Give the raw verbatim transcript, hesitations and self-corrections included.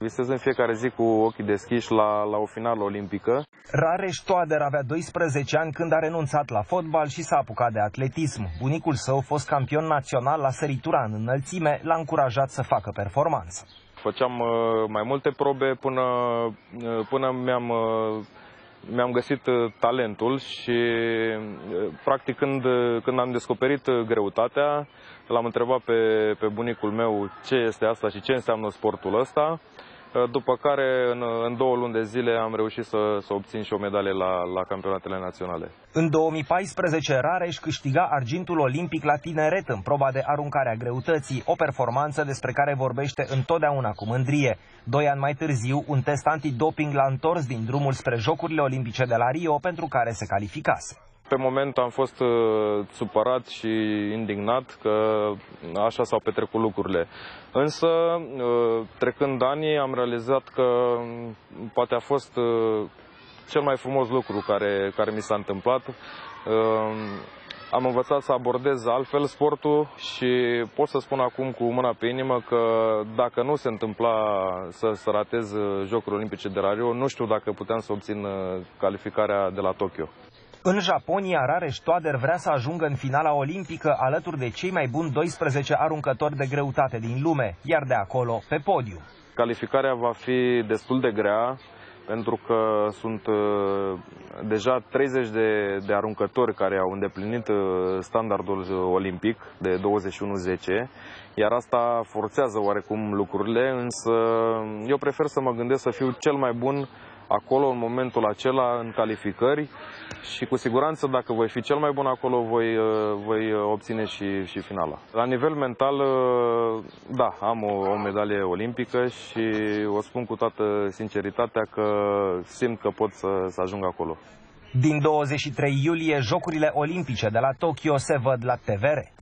Visez în fiecare zi cu ochii deschiși la, la o finală olimpică. Rareș Toader avea doisprezece ani când a renunțat la fotbal și s-a apucat de atletism. Bunicul său, fost campion național la săritura în înălțime, l-a încurajat să facă performanță. Făceam mai multe probe până, până mi-am mi-am găsit talentul și practic când, când am descoperit greutatea, l-am întrebat pe, pe bunicul meu ce este asta și ce înseamnă sportul ăsta, după care în, în două luni de zile am reușit să, să obțin și o medalie la, la campionatele naționale. În două mii paisprezece, Rareș câștiga argintul olimpic la tineret în proba de aruncare a greutății, o performanță despre care vorbește întotdeauna cu mândrie. Doi ani mai târziu, un test antidoping l-a întors din drumul spre Jocurile Olimpice de la Rio, pentru care se calificase. Pe moment am fost uh, supărat și indignat că așa s-au petrecut lucrurile. Însă, uh, trecând anii, am realizat că poate a fost uh, cel mai frumos lucru care, care mi s-a întâmplat. Uh, am învățat să abordez altfel sportul și pot să spun acum cu mâna pe inimă că dacă nu se întâmpla să, să ratez Jocurile Olimpice de la Rio, nu știu dacă puteam să obțin calificarea de la Tokyo. În Japonia, Rareș Toader vrea să ajungă în finala olimpică alături de cei mai buni doisprezece aruncători de greutate din lume, iar de acolo pe podium. Calificarea va fi destul de grea, pentru că sunt uh, deja treizeci de, de aruncători care au îndeplinit uh, standardul olimpic de douăzeci și unu zece, iar asta forțează oarecum lucrurile, însă eu prefer să mă gândesc să fiu cel mai bun acolo în momentul acela în calificări și cu siguranță dacă voi fi cel mai bun acolo voi, voi obține și, și finala. La nivel mental, da, am o, o medalie olimpică și o spun cu toată sinceritatea că simt că pot să, să ajung acolo. Din douăzeci și trei iulie, Jocurile Olimpice de la Tokyo se văd la T V R.